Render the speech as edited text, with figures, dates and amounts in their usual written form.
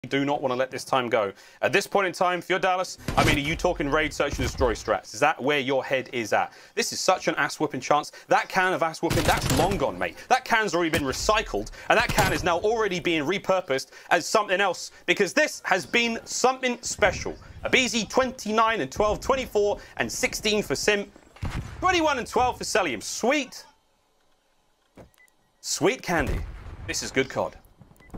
do not want to let this time go. At this point in time, if you're Dallas, I mean, are you talking raid, search and destroy strats? Is that where your head is at? This is such an ass-whooping chance. That can of ass-whooping, that's long gone, mate. That can's already been recycled, and that can is now already being repurposed as something else, because this has been something special. A BZ 29 and 12, 24 and 16 for Simp, 21 and 12 for Celium. Sweet. Sweet candy. This is good COD.